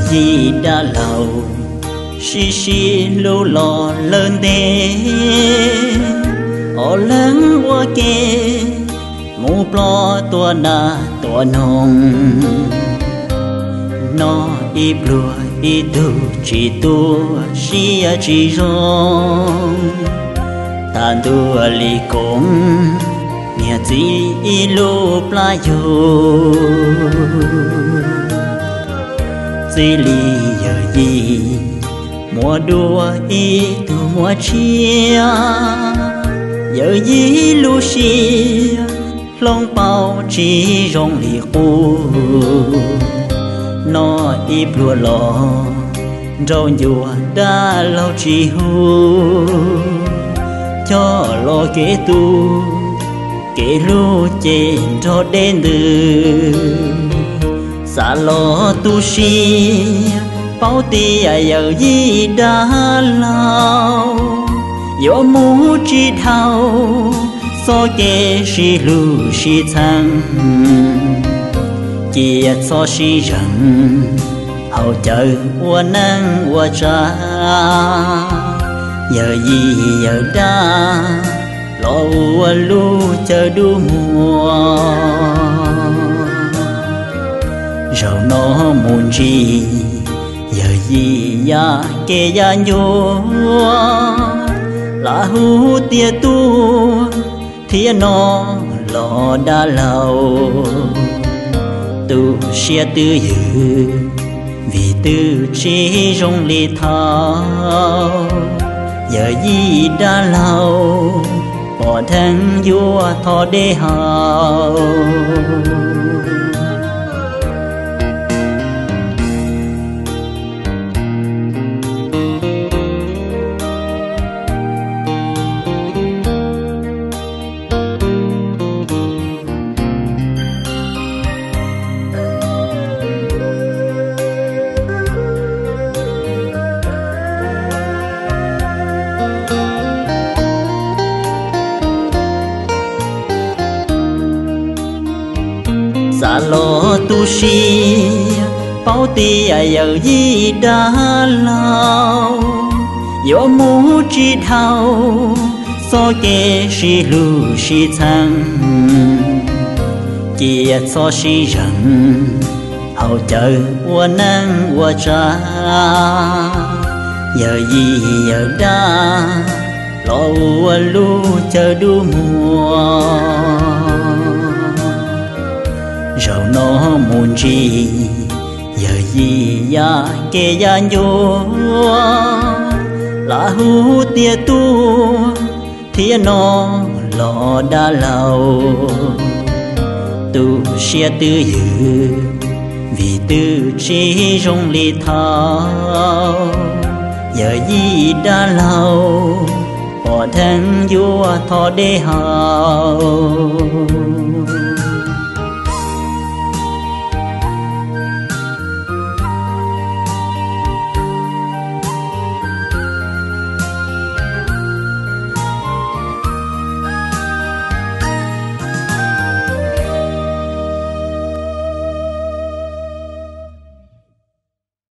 gì đã lâu xì lô lò lớn đê ở lớn qua kê mù plò tua na tua nông nó y plua y tu chỉ tu xia chỉ rong tan tua li công nhà gì y lô pla yo gì li giờ gì mùa đua y tu mùa chia giờ gì lu xia long bao chỉ rong li khu nó y plua lò rau nhua đã lâu chỉ hu cho lo kế tu kế lu trên cho đến từ xa lo tu si bao tia giờ gì đã lâu yo mu chỉ thao so kế si lu si thăng chia so si rằng hậu chờ qua nắng qua cha giờ gì giờ đã lo qua lu chờ đu mùa rồi nó muốn gì giờ gì ya kê ya nhô là hu tia tu thiên nó lo đã lâu tu xia tư dự vì tư chỉ rong li thao giờ gì đã lâu bỏ thân vua thọ đế hào xa lo tu si bao tia giờ gì đã lâu yo mu chỉ thao so kế si lu si thăng chia so si rằng hậu chờ qua nắng qua cha giờ gì giờ đã lo qua lu chờ đu mùa rồi nó muốn gì giờ gì ya kê ya nhô là hu tia tu thiên nó lo đã lâu tu xia tư dự vì tư chỉ rong li thao giờ gì đã lâu bỏ thân vua thọ đế hào